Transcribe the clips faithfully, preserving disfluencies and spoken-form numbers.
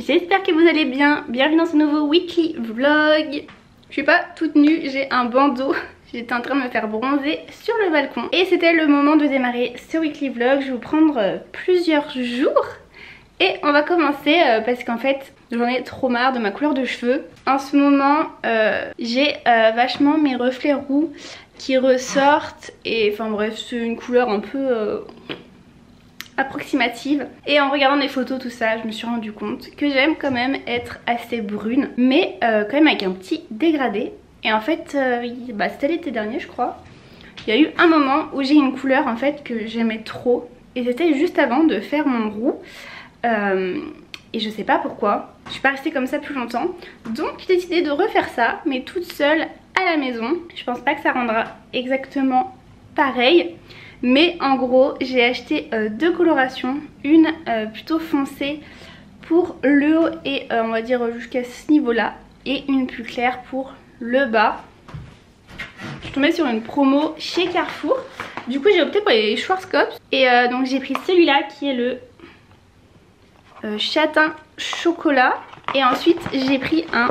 j'espère que vous allez bien. Bienvenue dans ce nouveau weekly vlog. Je suis pas toute nue, j'ai un bandeau. J'étais en train de me faire bronzer sur le balcon. Et c'était le moment de démarrer ce weekly vlog. Je vais vous prendre euh, plusieurs jours. Et on va commencer euh, parce qu'en fait j'en ai trop marre de ma couleur de cheveux. En ce moment euh, j'ai euh, vachement mes reflets roux qui ressortent. Et enfin bref, c'est une couleur un peu euh, approximative. Et en regardant des photos tout ça, je me suis rendu compte que j'aime quand même être assez brune, mais euh, quand même avec un petit dégradé. Et en fait euh, bah, c'était l'été dernier je crois. Il y a eu un moment où j'ai une couleur en fait que j'aimais trop. Et c'était juste avant de faire mon roux. Euh, et je sais pas pourquoi, je suis pas restée comme ça plus longtemps. Donc j'ai décidé de refaire ça, mais toute seule à la maison. Je pense pas que ça rendra exactement pareil. Mais en gros j'ai acheté euh, deux colorations. Une euh, plutôt foncée pour le haut et euh, on va dire jusqu'à ce niveau là. Et une plus claire pour le bas. Je suis tombée sur une promo chez Carrefour. Du coup j'ai opté pour les Schwarzkopf. Et euh, donc j'ai pris celui-là qui est le euh, châtain chocolat. Et ensuite j'ai pris un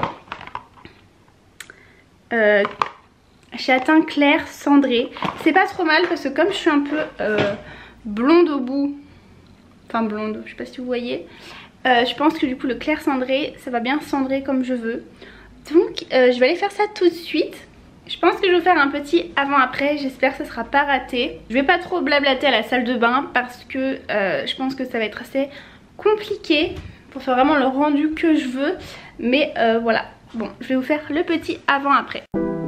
euh, châtain clair cendré. C'est pas trop mal parce que comme je suis un peu euh, blonde au bout, enfin blonde, je sais pas si vous voyez, euh, je pense que du coup le clair cendré ça va bien cendrer comme je veux. Donc euh, je vais aller faire ça tout de suite. Je pense que je vais faire un petit avant-après, j'espère que ça sera pas raté. Je vais pas trop blablater à la salle de bain parce que euh, je pense que ça va être assez compliqué pour faire vraiment le rendu que je veux. Mais euh, voilà, bon, je vais vous faire le petit avant-après.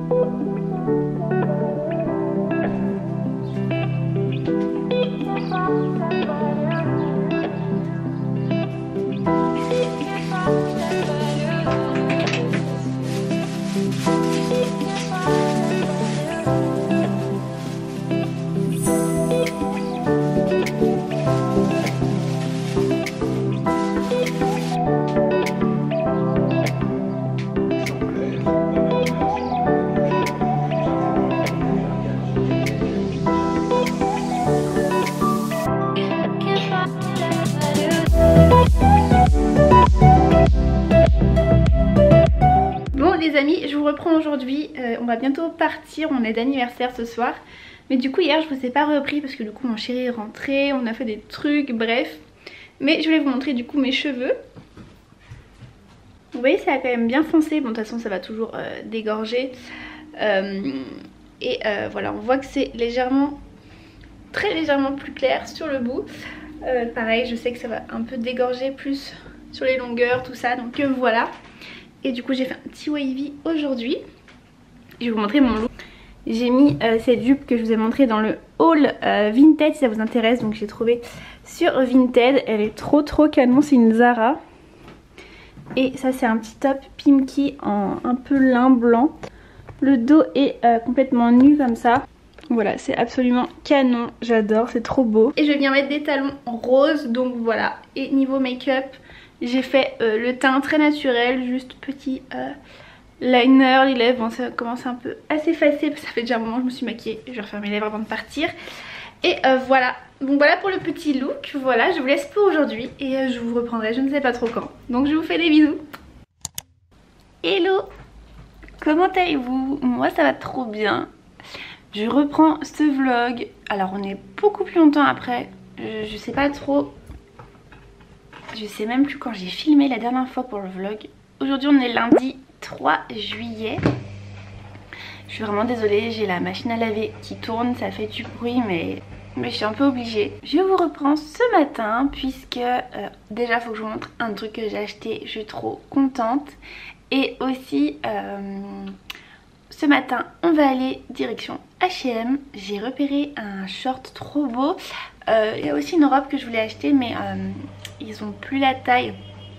Les amis, je vous reprends aujourd'hui, euh, on va bientôt partir, on est d'anniversaire ce soir. Mais du coup hier je vous ai pas repris parce que du coup mon chéri est rentré, on a fait des trucs, bref. Mais je voulais vous montrer du coup mes cheveux. Vous voyez ça a quand même bien foncé, bon de toute façon ça va toujours euh, dégorger. Euh, et euh, voilà, on voit que c'est légèrement, très légèrement plus clair sur le bout. Euh, pareil, je sais que ça va un peu dégorger plus sur les longueurs, tout ça, donc euh, voilà. Et du coup j'ai fait un petit wavy aujourd'hui. Je vais vous montrer mon look. J'ai mis euh, cette jupe que je vous ai montré dans le haul euh, Vinted si ça vous intéresse. Donc j'ai trouvé sur Vinted. Elle est trop trop canon, c'est une Zara. Et ça c'est un petit top Pimki en un peu lin blanc. Le dos est euh, complètement nu comme ça. Voilà, c'est absolument canon, j'adore, c'est trop beau. Et je viens mettre des talons roses, donc voilà. Et niveau make-up, j'ai fait euh, le teint très naturel, juste petit euh, liner, les lèvres, bon ça commence un peu à s'effacer parce que ça fait déjà un moment que je me suis maquillée, je vais refaire mes lèvres avant de partir. Et euh, voilà, donc voilà pour le petit look, voilà je vous laisse pour aujourd'hui et euh, je vous reprendrai je ne sais pas trop quand. Donc je vous fais des bisous. Hello, comment allez-vous? Moi ça va trop bien. Je reprends ce vlog, alors on est beaucoup plus longtemps après, je, je sais pas trop. Je sais même plus quand j'ai filmé la dernière fois pour le vlog. Aujourd'hui on est lundi trois juillet. Je suis vraiment désolée, j'ai la machine à laver qui tourne, ça fait du bruit mais, mais je suis un peu obligée. Je vous reprends ce matin puisque euh, déjà il faut que je vous montre un truc que j'ai acheté, je suis trop contente. Et aussi euh, ce matin on va aller direction H et M. J'ai repéré un short trop beau. Euh, il y a aussi une robe que je voulais acheter mais euh, ils ont plus la taille.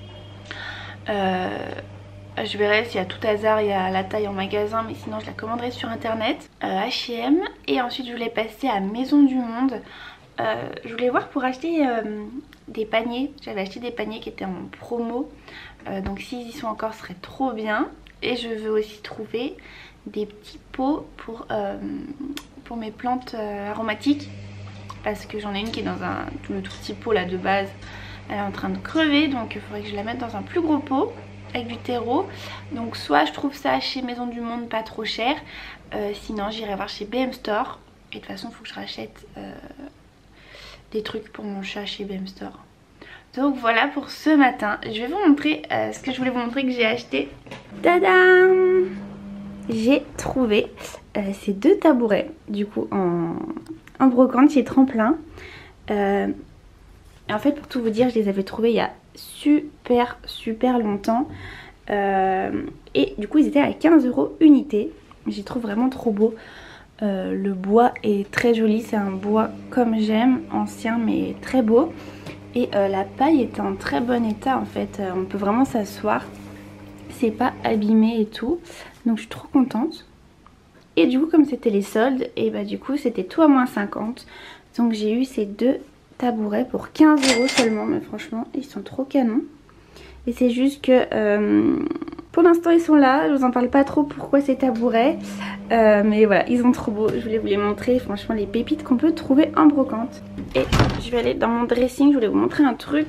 Euh, je verrai si à tout hasard il y a la taille en magasin, mais sinon je la commanderai sur internet. euh, H et M. Et ensuite je voulais passer à Maison du Monde. euh, Je voulais voir pour acheter euh, des paniers. J'avais acheté des paniers qui étaient en promo, euh, donc s'ils y sont encore ce serait trop bien. Et je veux aussi trouver des petits pots pour, euh, pour mes plantes euh, aromatiques, parce que j'en ai une qui est dans un le tout petit pot là de base Elle est en train de crever, donc il faudrait que je la mette dans un plus gros pot avec du terreau. Donc soit je trouve ça chez Maison du Monde pas trop cher, euh, sinon j'irai voir chez B M Store. Et de toute façon il faut que je rachète euh, des trucs pour mon chat chez B M Store. Donc voilà pour ce matin. Je vais vous montrer euh, ce que je voulais vous montrer que j'ai acheté. Tadam! J'ai trouvé euh, ces deux tabourets du coup en, en brocante chez Tremplin. Euh, en fait pour tout vous dire, je les avais trouvés il y a super super longtemps. Euh, et du coup ils étaient à quinze euros unité. Je les trouve vraiment trop beaux. Euh, le bois est très joli, c'est un bois comme j'aime, ancien mais très beau. Et euh, la paille est en très bon état en fait, euh, on peut vraiment s'asseoir, c'est pas abîmé et tout, donc je suis trop contente. Et du coup comme c'était les soldes, et bah du coup c'était tout à moins cinquante, donc j'ai eu ces deux tabourets pour quinze euros seulement, mais franchement ils sont trop canons. Et c'est juste que euh, pour l'instant ils sont là, je vous en parle pas trop pourquoi ces tabourets, euh, mais voilà ils sont trop beaux, je voulais vous les montrer, franchement les pépites qu'on peut trouver en brocante. Et je vais aller dans mon dressing, je voulais vous montrer un truc.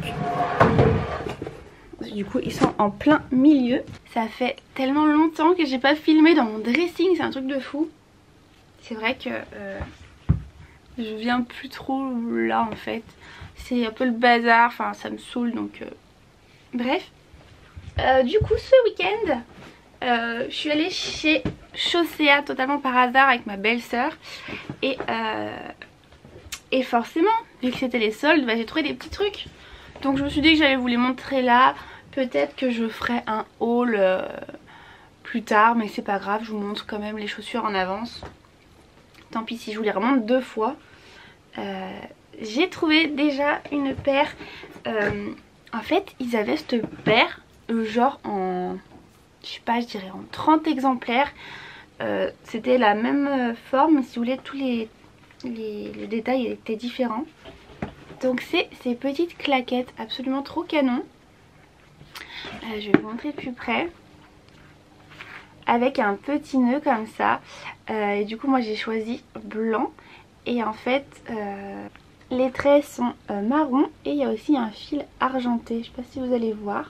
Du coup ils sont en plein milieu. Ça fait tellement longtemps que j'ai pas filmé dans mon dressing, c'est un truc de fou. C'est vrai que euh, je viens plus trop là en fait, c'est un peu le bazar, enfin ça me saoule donc... Euh... Bref, euh, du coup ce week-end, euh, je suis allée chez Chaussea totalement par hasard avec ma belle-sœur. Et, euh, et forcément, vu que c'était les soldes, bah, j'ai trouvé des petits trucs. Donc je me suis dit que j'allais vous les montrer là. Peut-être que je ferai un haul euh, plus tard, mais c'est pas grave, je vous montre quand même les chaussures en avance. Tant pis si je vous les remonte deux fois. Euh, j'ai trouvé déjà une paire... Euh, En fait, ils avaient cette paire, euh, genre en, je sais pas, je dirais en trente exemplaires. Euh, C'était la même euh, forme, mais si vous voulez, tous les, les, les détails étaient différents. Donc c'est ces petites claquettes absolument trop canon. Euh, je vais vous montrer de plus près. Avec un petit nœud comme ça. Euh, et du coup, moi j'ai choisi blanc. Et en fait... Euh, les traits sont euh, marrons et il y a aussi un fil argenté, je sais pas si vous allez voir.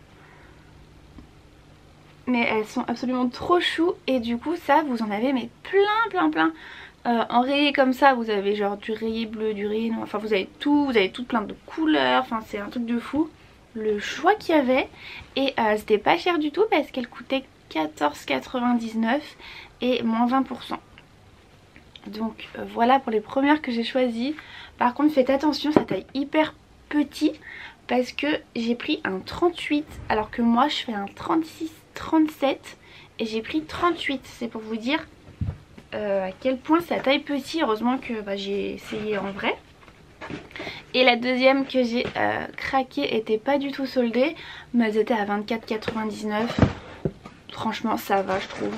Mais elles sont absolument trop chou et du coup ça vous en avez mais plein plein plein. Euh, en rayé comme ça vous avez genre du rayé bleu, du rayé noir, enfin vous avez tout, vous avez tout plein de couleurs, enfin c'est un truc de fou. Le choix qu'il y avait et euh, c'était pas cher du tout parce qu'elle coûtait quatorze quatre-vingt-dix-neuf et moins vingt pour cent. Donc euh, voilà pour les premières que j'ai choisies. Par contre faites attention, ça taille hyper petit parce que j'ai pris un trente-huit alors que moi je fais un trente-six trente-sept et j'ai pris trente-huit. C'est pour vous dire euh, à quel point ça taille petit. Heureusement que bah, j'ai essayé en vrai. Et la deuxième que j'ai euh, craqué était pas du tout soldée, mais elles étaient à vingt-quatre quatre-vingt-dix-neuf. Franchement ça va je trouve.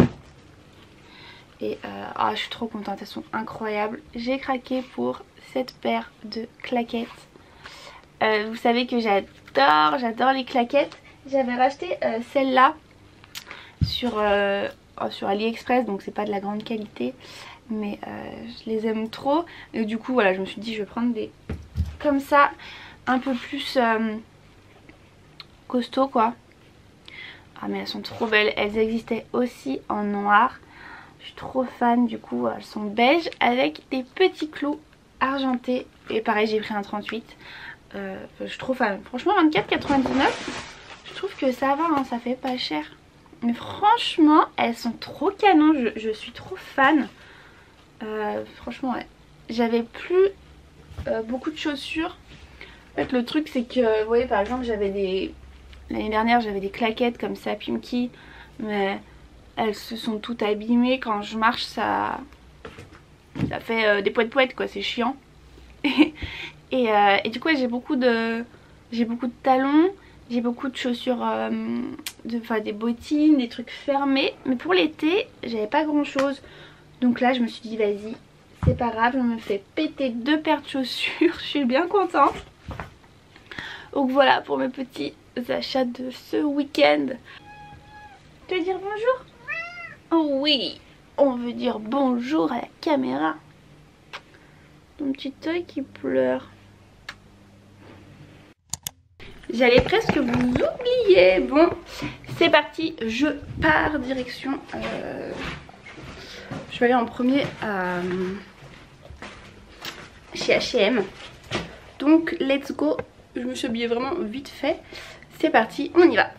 Et euh, oh, je suis trop contente, elles sont incroyables. J'ai craqué pour cette paire de claquettes. Euh, vous savez que j'adore, j'adore les claquettes. J'avais racheté euh, celle-là sur, euh, oh, sur AliExpress, donc c'est pas de la grande qualité. Mais euh, je les aime trop. Et du coup, voilà, je me suis dit je vais prendre des comme ça, un peu plus euh, costaud quoi. Ah mais elles sont trop belles, elles existaient aussi en noir. Je suis trop fan, du coup elles sont beige avec des petits clous argentés. Et pareil j'ai pris un trente-huit. euh, Je suis trop fan. Franchement vingt-quatre quatre-vingt-dix-neuf, je trouve que ça va hein, ça fait pas cher. Mais franchement elles sont trop canon, je, je suis trop fan. euh, Franchement ouais. J'avais plus euh, beaucoup de chaussures. En fait le truc c'est que vous voyez par exemple j'avais des... L'année dernière j'avais des claquettes comme ça Pimki, mais elles se sont toutes abîmées. Quand je marche ça ça fait euh, des poètes poètes quoi, c'est chiant. et, euh, et du coup j'ai beaucoup de j'ai beaucoup de talons, j'ai beaucoup de chaussures, euh, de, enfin des bottines, des trucs fermés. Mais pour l'été j'avais pas grand chose. Donc là je me suis dit vas-y c'est pas grave, je me fais péter deux paires de chaussures. Je suis bien contente. Donc voilà pour mes petits achats de ce week-end. Tu veux dire bonjour? Oh oui, on veut dire bonjour à la caméra. Ton petit œil qui pleure. J'allais presque vous oublier. Bon, c'est parti, je pars direction... Euh... Je vais aller en premier à... chez H et M. Donc, let's go. Je me suis habillée vraiment vite fait. C'est parti, on y va.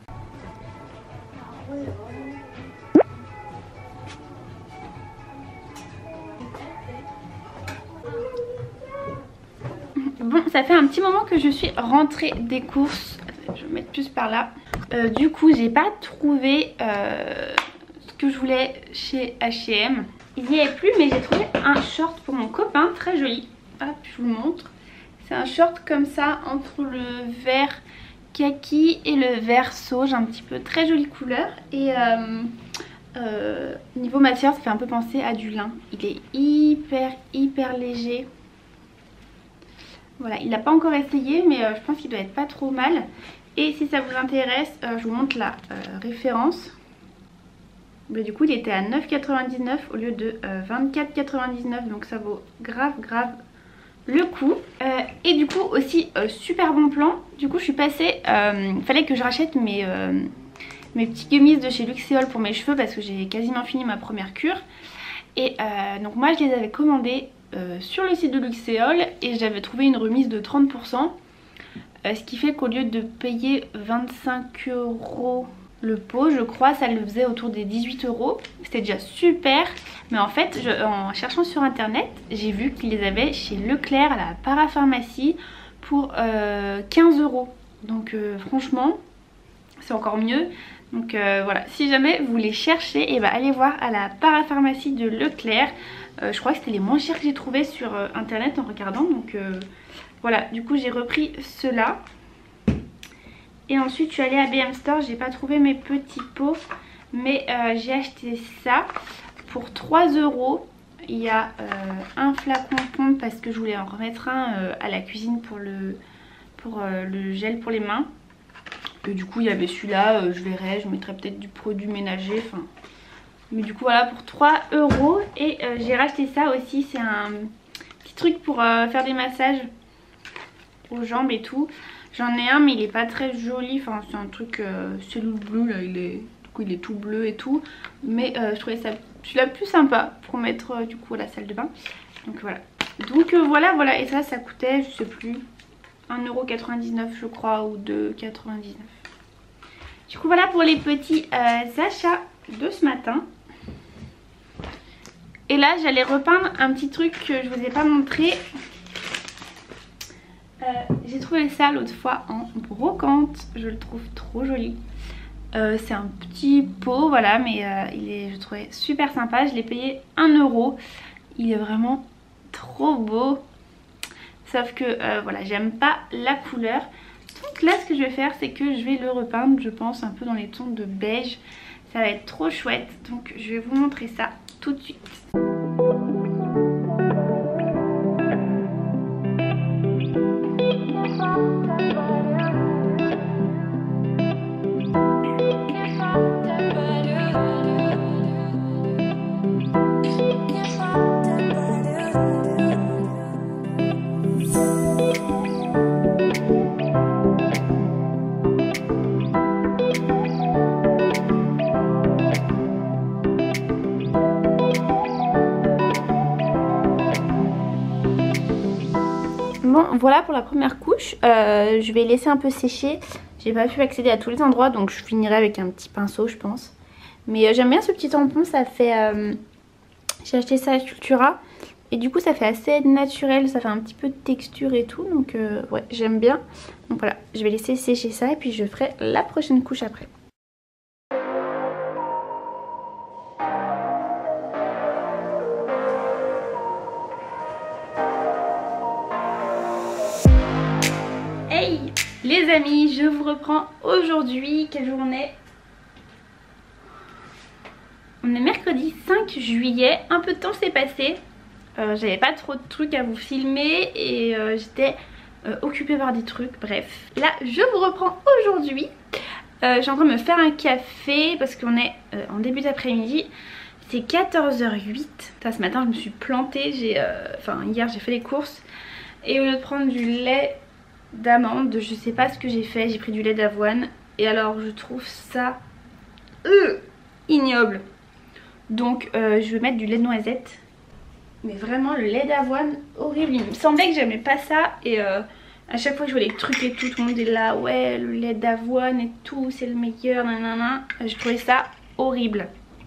Bon, ça fait un petit moment que je suis rentrée des courses. Je vais me mettre plus par là. Euh, du coup, j'ai pas trouvé euh, ce que je voulais chez H et M. Il n'y avait plus, mais j'ai trouvé un short pour mon copain, très joli. Hop, je vous le montre. C'est un short comme ça, entre le vert kaki et le vert sauge, un petit peu, très jolie couleur. Et euh, euh, niveau matière, ça fait un peu penser à du lin. Il est hyper, hyper léger. Voilà, il n'a pas encore essayé, mais euh, je pense qu'il doit être pas trop mal. Et si ça vous intéresse, euh, je vous montre la euh, référence. Mais du coup, il était à neuf quatre-vingt-dix-neuf au lieu de euh, vingt-quatre quatre-vingt-dix-neuf. Donc ça vaut grave, grave le coup. Euh, et du coup, aussi, euh, super bon plan. Du coup, je suis passée... Il euh, fallait que je rachète mes, euh, mes petits gummies de chez Luxéol pour mes cheveux parce que j'ai quasiment fini ma première cure. Et euh, donc moi, je les avais commandés Euh, sur le site de Luxéol et j'avais trouvé une remise de trente pour cent, euh, ce qui fait qu'au lieu de payer vingt-cinq euros le pot, je crois, ça le faisait autour des dix-huit euros. C'était déjà super, mais en fait je, en cherchant sur internet, j'ai vu qu'ils les avaient chez Leclerc à la parapharmacie pour euh, quinze euros. Donc euh, franchement c'est encore mieux. Donc euh, voilà, si jamais vous les cherchez, et bah, allez voir à la parapharmacie de Leclerc. Euh, je crois que c'était les moins chers que j'ai trouvé sur euh, internet en regardant. Donc euh, voilà, du coup j'ai repris ceux-là. Et ensuite je suis allée à B M Store, j'ai pas trouvé mes petits pots, mais euh, j'ai acheté ça pour trois euros. Il y a euh, un flacon pompe parce que je voulais en remettre un euh, à la cuisine pour le, pour, euh, le gel pour les mains. Et du coup il y avait celui-là, euh, je verrai, je mettrai peut-être du produit ménager, enfin... Mais du coup voilà, pour trois euros. Et euh, j'ai racheté ça aussi, c'est un petit truc pour euh, faire des massages aux jambes et tout. J'en ai un mais il est pas très joli, enfin c'est un truc euh, cellule bleue là, il est, du coup il est tout bleu et tout. Mais euh, je trouvais ça celui-là plus sympa pour mettre euh, du coup à la salle de bain. Donc voilà, donc euh, voilà voilà, et ça ça coûtait je sais plus un euro quatre-vingt-dix-neuf je crois, ou deux euros quatre-vingt-dix-neuf. Du coup voilà pour les petits euh, achats de ce matin. Et là j'allais repeindre un petit truc que je vous ai pas montré. euh, J'ai trouvé ça l'autre fois en brocante. Je le trouve trop joli. euh, C'est un petit pot, voilà, mais euh, il est, je le trouvais super sympa. Je l'ai payé un euro. Il est vraiment trop beau. Sauf que euh, voilà, j'aime pas la couleur. Donc là ce que je vais faire, c'est que je vais le repeindre, je pense, un peu dans les tons de beige. Ça va être trop chouette. Donc je vais vous montrer ça tout de suite. Bon, voilà pour la première couche. Euh, je vais laisser un peu sécher. J'ai pas pu accéder à tous les endroits, donc je finirai avec un petit pinceau, je pense. Mais euh, j'aime bien ce petit tampon, ça fait... Euh... J'ai acheté ça à Cultura. Et du coup ça fait assez naturel, ça fait un petit peu de texture et tout. Donc euh, ouais, j'aime bien. Donc voilà, je vais laisser sécher ça et puis je ferai la prochaine couche après. Les amis, je vous reprends aujourd'hui. Quelle journée? On est mercredi cinq juillet. Un peu de temps s'est passé. Euh, J'avais pas trop de trucs à vous filmer et euh, j'étais euh, occupée par des trucs. Bref, là je vous reprends aujourd'hui. euh, Je suis en train de me faire un café parce qu'on est euh, en début d'après-midi. C'est quatorze heures huit. Ça, ce matin je me suis plantée. J'ai, euh, enfin hier j'ai fait les courses et au lieu de prendre du lait d'amande. Je sais pas ce que j'ai fait, j'ai pris du lait d'avoine. Et alors je trouve ça euh, ignoble. Donc euh, je vais mettre du lait de noisette. Mais vraiment le lait d'avoine horrible. Il me semblait que j'aimais pas ça. Et euh, à chaque fois que je vois les trucs et tout, tout le monde est là. Ouais, le lait d'avoine et tout, c'est le meilleur, nanana. Je trouvais ça horrible.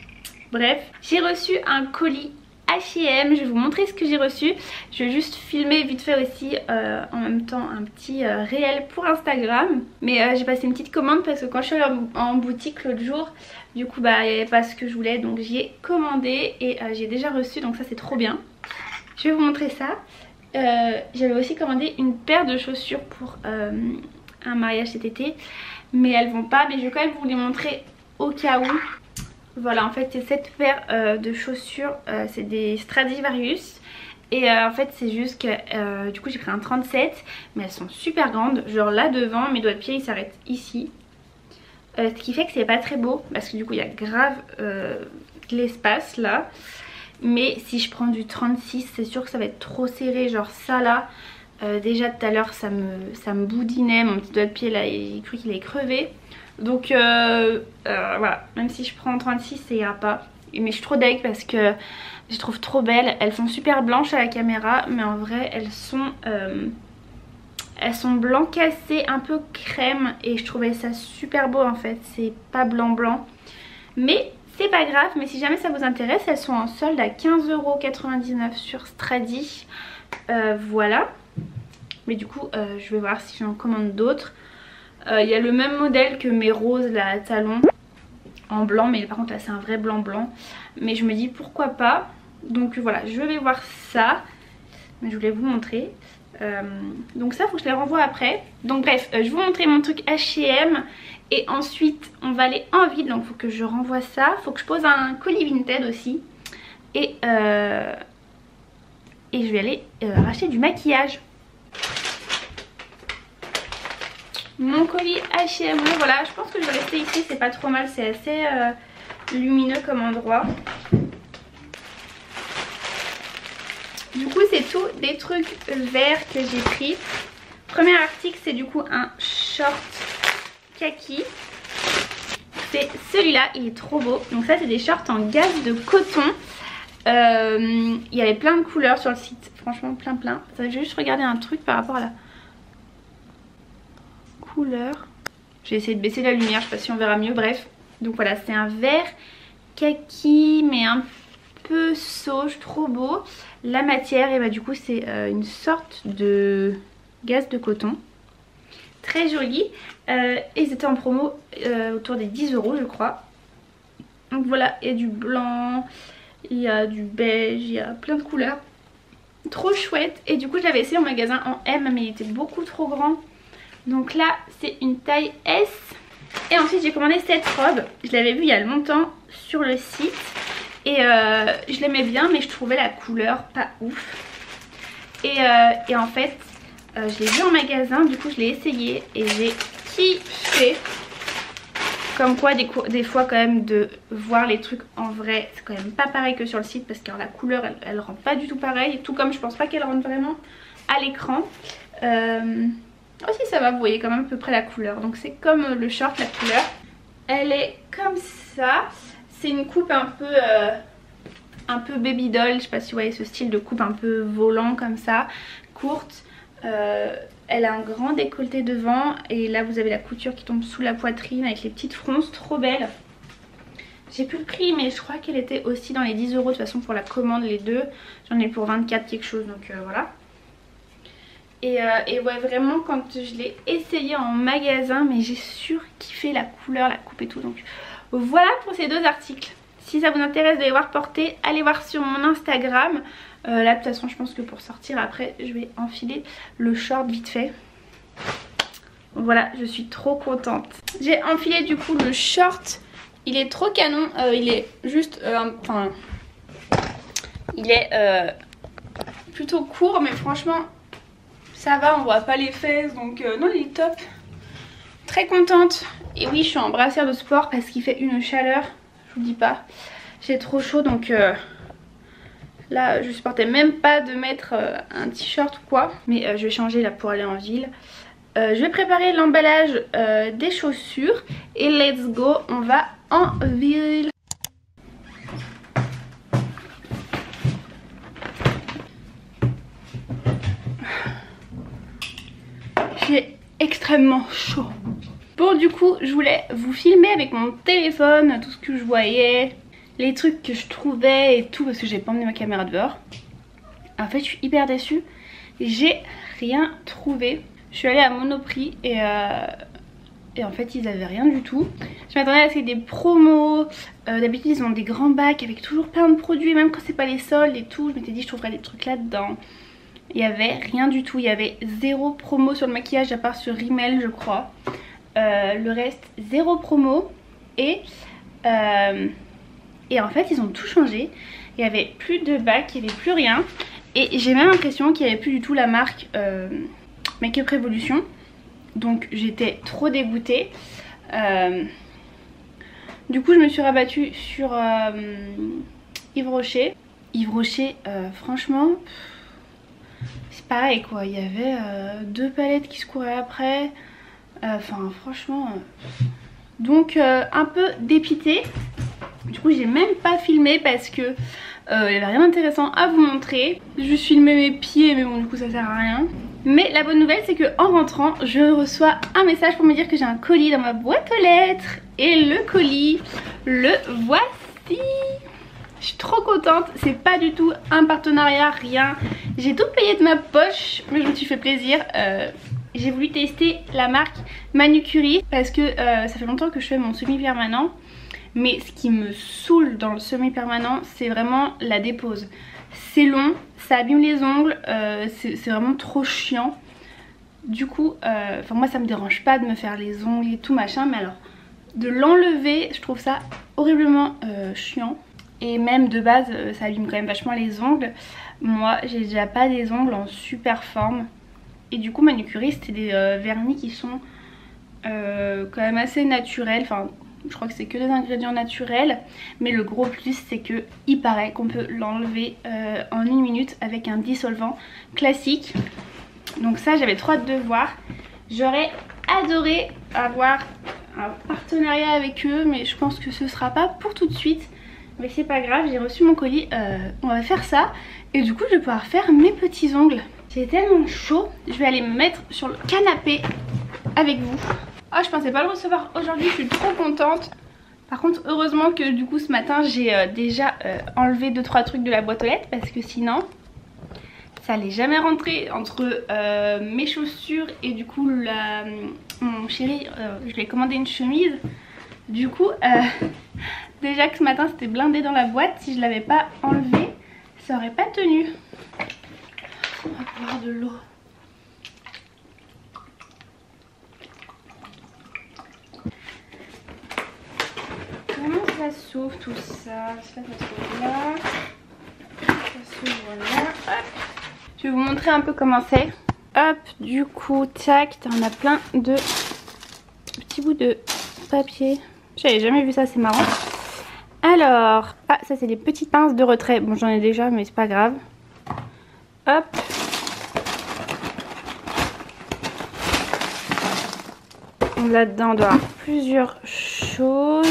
Bref, j'ai reçu un colis H et M, je vais vous montrer ce que j'ai reçu. Je vais juste filmer vite fait aussi euh, en même temps un petit euh, réel pour Instagram. Mais euh, j'ai passé une petite commande parce que quand je suis allée en, en boutique l'autre jour, du coup bah il n'y avait pas ce que je voulais, donc j'y ai commandé et euh, j'ai déjà reçu, donc ça c'est trop bien. Je vais vous montrer ça. Euh, J'avais aussi commandé une paire de chaussures pour euh, un mariage cet été, mais elles vont pas, mais je vais quand même vous les montrer au cas où. Voilà, en fait c'est cette paire euh, de chaussures, euh, c'est des Stradivarius. Et euh, en fait c'est juste que euh, du coup j'ai pris un trente-sept, mais elles sont super grandes. Genre là devant, mes doigts de pied ils s'arrêtent ici. Euh, ce qui fait que c'est pas très beau, parce que du coup il y a grave euh, de l'espace là. Mais si je prends du trente-six, c'est sûr que ça va être trop serré, genre ça là. Euh, déjà tout à l'heure ça me, ça me boudinait, mon petit doigt de pied là, j'ai cru qu'il allait crever. Donc euh, euh, voilà, même si je prends trente-six ça ira pas. Mais je suis trop deg parce que je les trouve trop belles. Elles font super blanches à la caméra, mais en vrai elles sont, euh, elles sont blanc cassé, un peu crème. Et je trouvais ça super beau en fait, c'est pas blanc blanc. Mais c'est pas grave, mais si jamais ça vous intéresse, elles sont en solde à quinze euros quatre-vingt-dix-neuf sur Stradi. Euh, voilà. Mais du coup euh, je vais voir si j'en commande d'autres. Il euh, y a le même modèle que mes roses là à talons en blanc, mais par contre là c'est un vrai blanc blanc. Mais je me dis pourquoi pas. Donc voilà, je vais voir ça. Mais je voulais vous montrer. Euh, donc ça faut que je les renvoie après. Donc bref, euh, je vais vous montrer mon truc H et M. Et ensuite on va aller en ville, donc faut que je renvoie ça. Faut que je pose un colis Vinted aussi. Et, euh, et je vais aller euh, racheter du maquillage. Mon colis H et M, voilà, je pense que je vais rester ici, c'est pas trop mal, c'est assez euh, lumineux comme endroit. Du coup c'est tout des trucs verts que j'ai pris. Premier article c'est du coup un short kaki. C'est celui-là, il est trop beau. Donc ça c'est des shorts en gaze de coton. Euh, il y avait plein de couleurs sur le site, franchement plein plein. Je vais juste regarder un truc par rapport à la couleur. J'ai essayé de baisser la lumière, je sais pas si on verra mieux, bref. Donc voilà, c'est un vert kaki mais un peu sauge, trop beau. La matière, et bah du coup c'est euh, une sorte de gaze de coton. Très joli. Euh, et ils étaient en promo euh, autour des dix euros je crois. Donc voilà, il y a du blanc, il y a du beige, il y a plein de couleurs. Trop chouette. Et du coup je l'avais essayé en magasin en M, mais il était beaucoup trop grand. Donc là c'est une taille S. Et ensuite j'ai commandé cette robe. Je l'avais vue il y a longtemps sur le site. Et euh, je l'aimais bien, mais je trouvais la couleur pas ouf. Et, euh, et en fait euh, je l'ai vue en magasin, du coup je l'ai essayé et j'ai kiffé. Comme quoi des, des fois quand même de voir les trucs en vrai, c'est quand même pas pareil que sur le site. Parce que la couleur elle, elle rend pas du tout pareil. Tout comme je pense pas qu'elle rentre vraiment à l'écran. Euh... Oh si ça va, vous voyez quand même à peu près la couleur. Donc c'est comme le short, la couleur. Elle est comme ça. C'est une coupe un peu euh, un peu baby doll. Je sais pas si vous voyez ce style de coupe un peu volant comme ça. Courte. Euh, elle a un grand décolleté devant. Et là vous avez la couture qui tombe sous la poitrine avec les petites fronces. Trop belle. J'ai plus le prix mais je crois qu'elle était aussi dans les dix euros. De toute façon pour la commande les deux. J'en ai pour vingt-quatre quelque chose. Donc euh, voilà. Et, euh, et ouais vraiment quand je l'ai essayé en magasin, mais j'ai surkiffé la couleur, la coupe et tout. Donc voilà pour ces deux articles. Si ça vous intéresse de les voir porter, allez voir sur mon Instagram. euh, Là de toute façon je pense que pour sortir après je vais enfiler le short vite fait. Voilà, je suis trop contente. J'ai enfilé du coup le short. Il est trop canon, euh, il est juste euh, enfin il est euh, plutôt court, mais franchement ça va, on voit pas les fesses, donc euh, non il est top. Très contente. Et oui je suis en brassière de sport parce qu'il fait une chaleur, je vous dis pas. J'ai trop chaud donc euh, là je supportais même pas de mettre euh, un t-shirt ou quoi. Mais euh, je vais changer là pour aller en ville. euh, je vais préparer l'emballage euh, des chaussures et let's go, on va en ville. J'ai extrêmement chaud. Bon, du coup je voulais vous filmer avec mon téléphone tout ce que je voyais, les trucs que je trouvais et tout, parce que j'ai pas emmené ma caméra dehors. En fait je suis hyper déçue, j'ai rien trouvé. Je suis allée à Monoprix et, euh, et en fait ils avaient rien du tout. Je m'attendais à ce qu'il y ait des promos, euh, d'habitude ils ont des grands bacs avec toujours plein de produits, même quand c'est pas les soldes et tout. Je m'étais dit je trouverais des trucs là-dedans. Il y avait rien du tout, il y avait zéro promo sur le maquillage à part sur Rimmel je crois. Euh, le reste zéro promo et, euh, et en fait ils ont tout changé. Il n'y avait plus de bacs, il n'y avait plus rien. Et j'ai même l'impression qu'il n'y avait plus du tout la marque euh, Make Up Revolution. Donc j'étais trop dégoûtée. Euh, du coup je me suis rabattue sur euh, Yves Rocher. Yves Rocher euh, franchement c'est pareil quoi. Il y avait euh, deux palettes qui se couraient après. Enfin euh, franchement euh... donc euh, un peu dépitée. Du coup j'ai même pas filmé parce que euh, il n'y avait rien d'intéressant à vous montrer. J'ai juste filmé mes pieds mais bon du coup ça sert à rien. Mais la bonne nouvelle c'est que en rentrant je reçois un message pour me dire que j'ai un colis dans ma boîte aux lettres. Et le colis, le voici. Je suis trop contente, c'est pas du tout un partenariat, rien. J'ai tout payé de ma poche mais je me suis fait plaisir. euh, J'ai voulu tester la marque Manucurie parce que euh, ça fait longtemps que je fais mon semi-permanent. Mais ce qui me saoule dans le semi-permanent, c'est vraiment la dépose. C'est long, ça abîme les ongles, euh, c'est vraiment trop chiant. Du coup, euh, moi ça me dérange pas de me faire les ongles et tout machin. Mais alors, de l'enlever, je trouve ça horriblement euh, chiant. Et même de base, euh, ça abîme quand même vachement les ongles. Moi, j'ai déjà pas des ongles en super forme. Et du coup Manucurie c'était des euh, vernis qui sont euh, quand même assez naturels. Enfin je crois que c'est que des ingrédients naturels. Mais le gros plus c'est que il paraît qu'on peut l'enlever euh, en une minute avec un dissolvant classique. Donc ça j'avais trop hâte de voir. J'aurais adoré avoir un partenariat avec eux. Mais je pense que ce sera pas pour tout de suite. Mais c'est pas grave, j'ai reçu mon colis, euh, on va faire ça. Et du coup je vais pouvoir faire mes petits ongles. J'ai tellement chaud, je vais aller me mettre sur le canapé avec vous. Ah, je pensais pas le recevoir aujourd'hui, je suis trop contente. Par contre heureusement que du coup ce matin j'ai euh, déjà euh, enlevé deux trois trucs de la boîte aux lettres. Parce que sinon ça allait jamais rentrer entre euh, mes chaussures et du coup la... mon chéri, euh, je lui ai commandé une chemise. Du coup euh, déjà que ce matin c'était blindé dans la boîte, si je l'avais pas enlevé ça aurait pas tenu. On va boire de l'eau. Comment ça s'ouvre tout ça? Ça, ça s'ouvre là. Ça s'ouvre là. Hop. Je vais vous montrer un peu comment c'est. Hop, du coup, tac, on a plein de petits bouts de papier. J'avais jamais vu ça, c'est marrant. Alors, ah, ça c'est les petites pinces de retrait. Bon, j'en ai déjà, mais c'est pas grave. Hop. Là-dedans, on doit avoir plusieurs choses.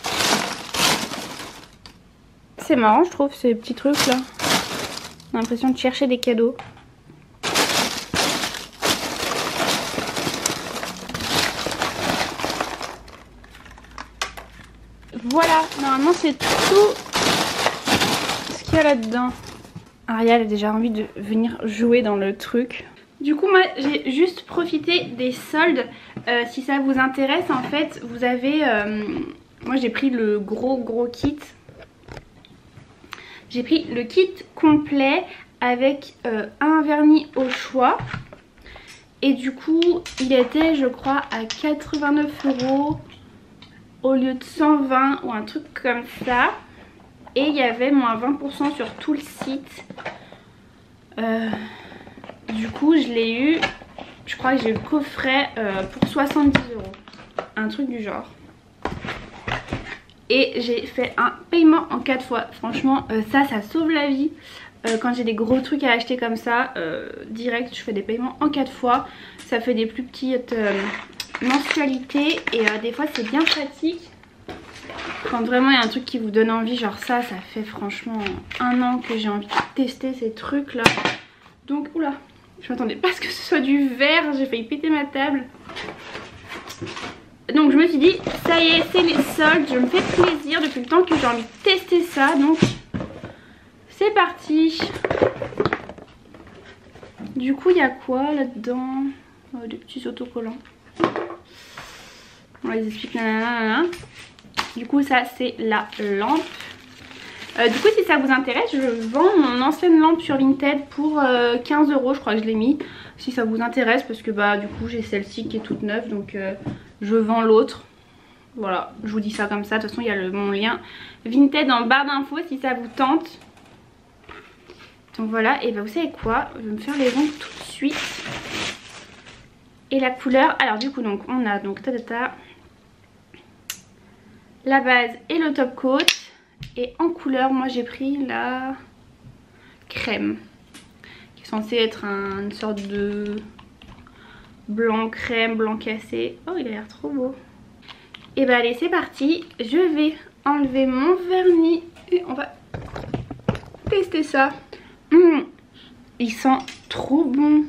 C'est marrant, je trouve, ces petits trucs là. On a l'impression de chercher des cadeaux. Voilà, normalement c'est tout ce qu'il y a là-dedans. Ariel a déjà envie de venir jouer dans le truc. Du coup moi j'ai juste profité des soldes. Euh, si ça vous intéresse en fait vous avez... Euh, moi j'ai pris le gros gros kit. J'ai pris le kit complet avec euh, un vernis au choix. Et du coup il était je crois à quatre-vingt-neuf euros au lieu de cent vingt ou un truc comme ça. Et il y avait moins vingt pour cent sur tout le site. Euh, du coup je l'ai eu, je crois que j'ai eu le coffret euh, pour soixante-dix euros. Un truc du genre. Et j'ai fait un paiement en quatre fois. Franchement euh, ça ça sauve la vie. Euh, quand j'ai des gros trucs à acheter comme ça, euh, direct je fais des paiements en quatre fois. Ça fait des plus petites euh, mensualités et euh, des fois c'est bien pratique. Quand vraiment il y a un truc qui vous donne envie, genre ça, ça fait franchement un an que j'ai envie de tester ces trucs là. Donc oula, je m'attendais pas à ce que ce soit du verre, j'ai failli péter ma table. Donc je me suis dit, ça y est, c'est les soldes, je me fais plaisir depuis le temps que j'ai envie de tester ça. Donc c'est parti. Du coup il y a quoi là-dedans? Oh, des petits autocollants. On les explique. Nanana. Du coup ça c'est la lampe. Euh, du coup si ça vous intéresse, je vends mon ancienne lampe sur Vinted pour euh, quinze euros, je crois que je l'ai mis. Si ça vous intéresse, parce que bah du coup j'ai celle-ci qui est toute neuve, donc euh, je vends l'autre. Voilà, je vous dis ça comme ça. De toute façon il y a le, mon lien Vinted en barre d'infos si ça vous tente. Donc voilà, et bah vous savez quoi, je vais me faire les ongles tout de suite. Et la couleur, alors du coup donc on a donc ta ta ta la base et le top coat. Et en couleur, moi j'ai pris la crème, qui est censée être un, une sorte de blanc crème, blanc cassé. Oh il a l'air trop beau. Et bah allez c'est parti, je vais enlever mon vernis et on va tester ça. Mmh, il sent trop bon.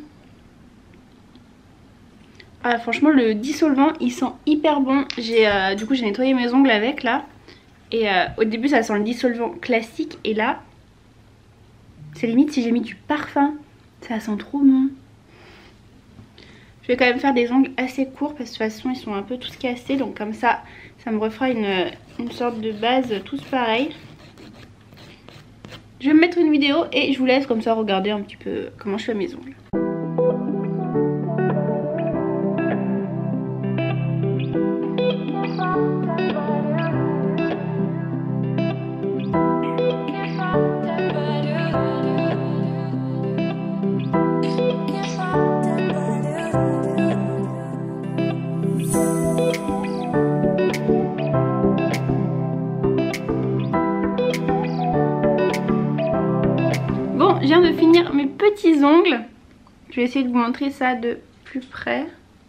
Ah, franchement le dissolvant il sent hyper bon. J'ai euh, du coup j'ai nettoyé mes ongles avec là. Et euh, au début ça sent le dissolvant classique. Et là c'est limite si j'ai mis du parfum. Ça sent trop bon. Je vais quand même faire des ongles assez courts parce que de toute façon ils sont un peu tous cassés. Donc comme ça ça me refera une, une sorte de base tous pareils. Je vais me mettre une vidéo et je vous laisse comme ça regarder un petit peu comment je fais mes ongles. Je viens de finir mes petits ongles. Je vais essayer de vous montrer ça de plus près.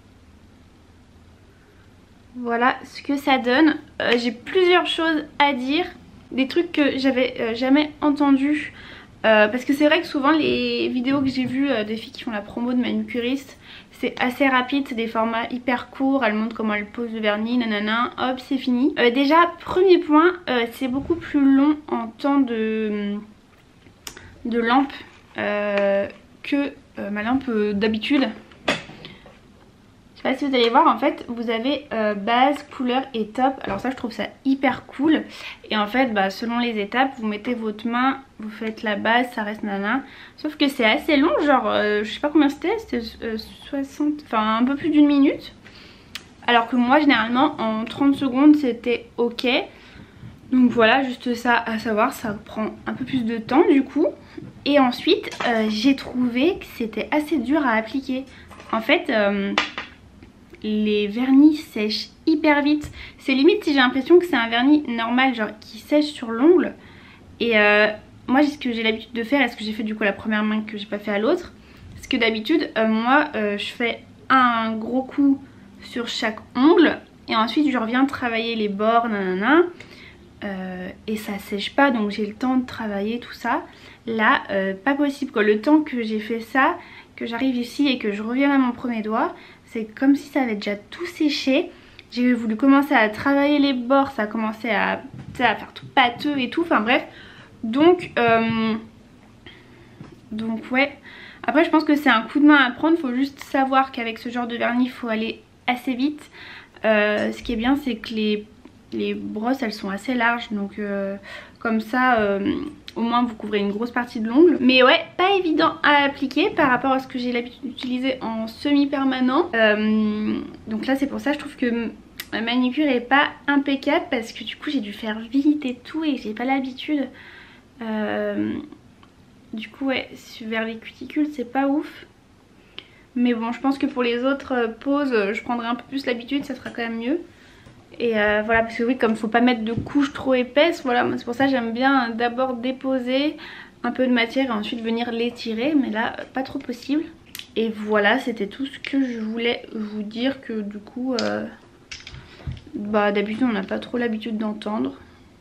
Voilà ce que ça donne. Euh, j'ai plusieurs choses à dire. Des trucs que j'avais euh, jamais entendus. Euh, parce que c'est vrai que souvent les vidéos que j'ai vues euh, des filles qui font la promo de manucuriste, c'est assez rapide, c'est des formats hyper courts. Elles montrent comment elles posent le vernis, nanana, hop c'est fini. Euh, déjà premier point, euh, c'est beaucoup plus long en temps de... de lampe euh, que euh, ma lampe euh, d'habitude. Je sais pas si vous allez voir, en fait vous avez euh, base, couleur et top. Alors ça je trouve ça hyper cool. Et en fait bah, selon les étapes vous mettez votre main, vous faites la base, ça reste nana. Sauf que c'est assez long, genre euh, je sais pas combien c'était, c'était euh, soixante, enfin un peu plus d'une minute. Alors que moi généralement en trente secondes c'était ok. Donc voilà, juste ça à savoir, ça prend un peu plus de temps du coup. Et ensuite, euh, j'ai trouvé que c'était assez dur à appliquer. En fait, euh, les vernis sèchent hyper vite. C'est limite si j'ai l'impression que c'est un vernis normal, genre qui sèche sur l'ongle. Et euh, moi, ce que j'ai l'habitude de faire, et ce que j'ai fait du coup la première main que j'ai pas fait à l'autre, c'est que d'habitude, euh, moi, euh, je fais un gros coup sur chaque ongle. Et ensuite, je reviens travailler les bords, nanana. Euh, et ça sèche pas, donc j'ai le temps de travailler tout ça. Là euh, pas possible quoi, le temps que j'ai fait ça, que j'arrive ici et que je revienne à mon premier doigt, c'est comme si ça avait déjà tout séché. J'ai voulu commencer à travailler les bords, ça a commencé à, à faire tout pâteux et tout, enfin bref. Donc euh, donc ouais, après je pense que c'est un coup de main à prendre. Faut juste savoir qu'avec ce genre de vernis il faut aller assez vite. euh, Ce qui est bien c'est que les Les brosses elles sont assez larges, donc euh, comme ça euh, au moins vous couvrez une grosse partie de l'ongle. Mais ouais, pas évident à appliquer par rapport à ce que j'ai l'habitude d'utiliser en semi-permanent. Euh, donc là c'est pour ça je trouve que ma manicure est pas impeccable, parce que du coup j'ai dû faire vite et tout et j'ai pas l'habitude. Euh, du coup ouais, vers les cuticules c'est pas ouf. Mais bon, je pense que pour les autres poses je prendrai un peu plus l'habitude, ça sera quand même mieux. Et euh, voilà, parce que oui, comme faut pas mettre de couches trop épaisses, voilà, c'est pour ça que j'aime bien d'abord déposer, un peu de matière et ensuite venir l'étirer, mais là pas trop possible. Et voilà, c'était tout ce que je voulais vous dire, que du coup euh, bah d'habitude on n'a pas trop l'habitude d'entendre.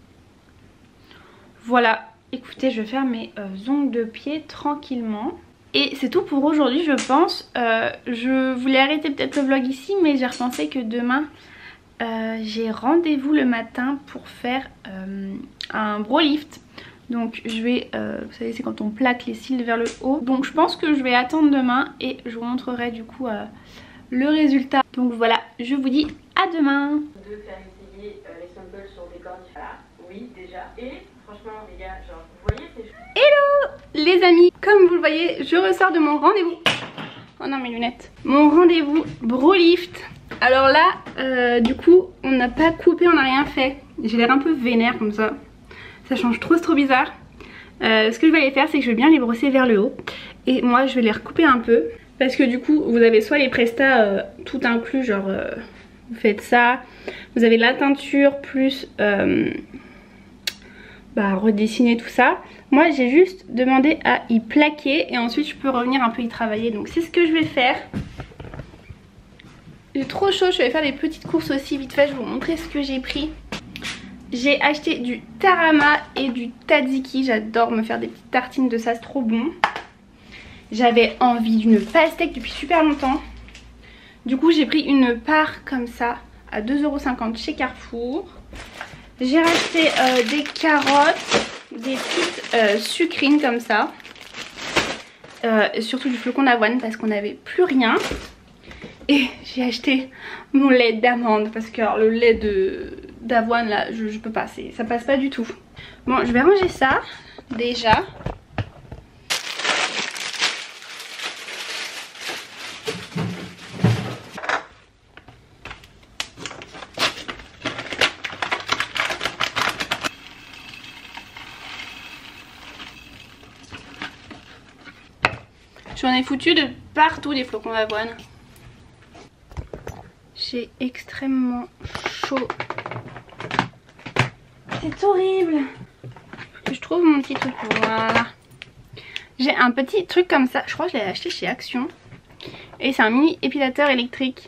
Voilà, écoutez, je vais faire mes euh, ongles de pied tranquillement. Et c'est tout pour aujourd'hui je pense. euh, Je voulais arrêter peut-être le vlog ici, mais j'ai repensé que demain euh, j'ai rendez-vous le matin pour faire euh, un brow lift. Donc je vais, euh, vous savez c'est quand on plaque les cils vers le haut. Donc je pense que je vais attendre demain et je vous montrerai du coup euh, le résultat. Donc voilà, je vous dis à demain. De faire essayer euh, les samples sur des cordes. Voilà, oui déjà. Et franchement les gars, genre vous voyez c'est... Hello les amis, comme vous le voyez, je ressors de mon rendez-vous. Oh non mes lunettes. Mon rendez-vous brow lift. Alors là, euh, du coup, on n'a pas coupé, on n'a rien fait. J'ai l'air un peu vénère comme ça. Ça change trop, c'est trop bizarre. Euh, ce que je vais aller faire, c'est que je vais bien les brosser vers le haut. Et moi, je vais les recouper un peu. Parce que du coup, vous avez soit les prestats euh, tout inclus, genre euh, vous faites ça. Vous avez la teinture plus euh, bah, redessiner tout ça. Moi j'ai juste demandé à y plaquer et ensuite je peux revenir un peu y travailler. Donc c'est ce que je vais faire. J'ai trop chaud, je vais faire des petites courses aussi vite fait. Je vais vous montrer ce que j'ai pris. J'ai acheté du tarama et du tzatziki. J'adore me faire des petites tartines de ça, c'est trop bon. J'avais envie d'une pastèque depuis super longtemps. Du coup j'ai pris une part comme ça à deux euros cinquante chez Carrefour. J'ai racheté euh, des carottes, des petites euh, sucrines comme ça. Euh, et surtout du flocon d'avoine parce qu'on n'avait plus rien. Et j'ai acheté mon lait d'amande parce que alors, le lait d'avoine là, je, je peux pas, ça passe pas du tout. Bon, je vais ranger ça déjà. J'en ai foutu de partout des flocons d'avoine. J'ai extrêmement chaud. C'est horrible. Je trouve mon petit truc. Voilà. J'ai un petit truc comme ça. Je crois que je l'ai acheté chez Action. Et c'est un mini épilateur électrique.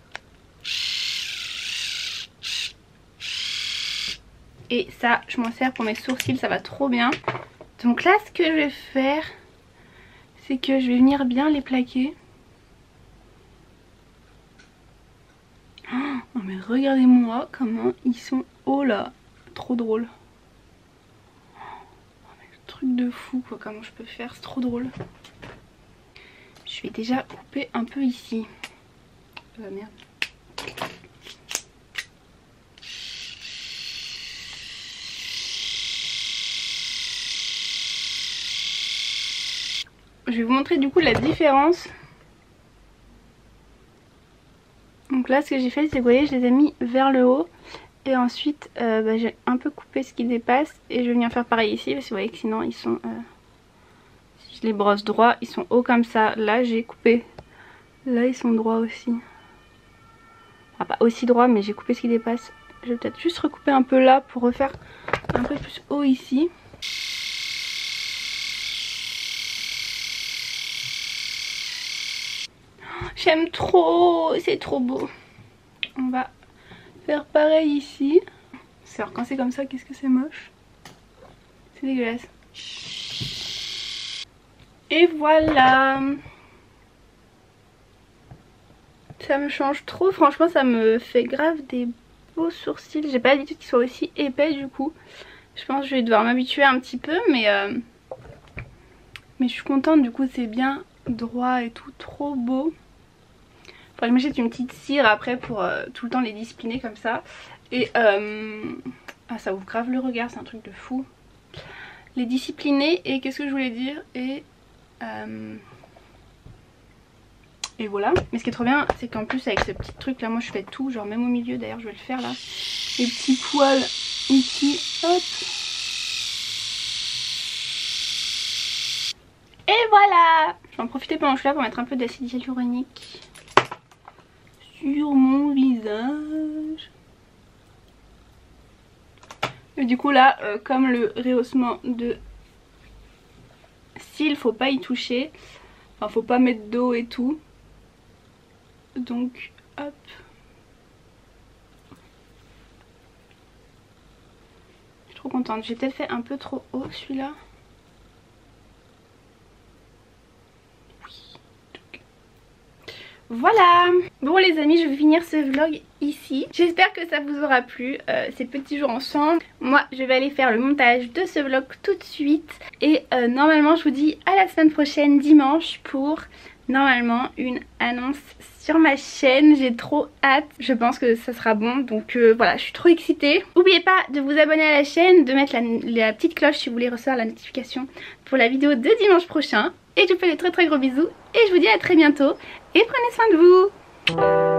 Et ça, je m'en sers pour mes sourcils. Ça va trop bien. Donc là, ce que je vais faire, c'est que je vais venir bien les plaquer. Oh mais regardez-moi comment ils sont hauts là. Trop drôle. Oh mais le truc de fou quoi, comment je peux faire, c'est trop drôle. Je vais déjà couper un peu ici. Euh, merde. Je vais vous montrer du coup la différence. Donc là ce que j'ai fait c'est que vous voyez je les ai mis vers le haut. Et ensuite euh, bah, j'ai un peu coupé ce qui dépasse. Et je vais venir faire pareil ici parce que vous voyez que sinon ils sont... Euh, si je les brosse droit ils sont hauts comme ça. Là j'ai coupé. Là ils sont droits aussi. Enfin pas aussi droits mais j'ai coupé ce qui dépasse. Je vais peut-être juste recouper un peu là pour refaire un peu plus haut ici. J'aime trop, c'est trop beau. On va faire pareil ici. Alors quand c'est comme ça, qu'est-ce que c'est moche. C'est dégueulasse. Et voilà. Ça me change trop, franchement ça me fait grave des beaux sourcils. J'ai pas l'habitude qu'ils soient aussi épais du coup. Je pense que je vais devoir m'habituer un petit peu mais... Euh... Mais je suis contente, du coup c'est bien droit et tout, trop beau. Faudrait que je m'achète une petite cire après pour euh, tout le temps les discipliner comme ça. Et euh... ah, ça ouvre grave le regard, c'est un truc de fou. Les discipliner et qu'est-ce que je voulais dire et euh... et voilà. Mais ce qui est trop bien c'est qu'en plus avec ce petit truc là moi je fais tout, genre même au milieu d'ailleurs je vais le faire là. Les petits poils ici, hop. Et voilà. Je vais en profiter pendant que je suis là pour mettre un peu d'acide hyaluronique sur mon visage. Et du coup là, euh, comme le rehaussement de cils, faut pas y toucher. Enfin faut pas mettre d'eau et tout. Donc hop. Je suis trop contente. J'ai peut-être fait un peu trop haut celui-là. Voilà. Bon les amis, je vais finir ce vlog ici. J'espère que ça vous aura plu, euh, ces petits jours ensemble. Moi je vais aller faire le montage de ce vlog tout de suite. Et euh, normalement je vous dis à la semaine prochaine dimanche pour normalement une annonce sur ma chaîne. J'ai trop hâte, je pense que ça sera bon. Donc euh, voilà, je suis trop excitée. N'oubliez pas de vous abonner à la chaîne, de mettre la, la petite cloche si vous voulez recevoir la notification pour la vidéo de dimanche prochain. Et je vous fais de très très gros bisous et je vous dis à très bientôt et prenez soin de vous.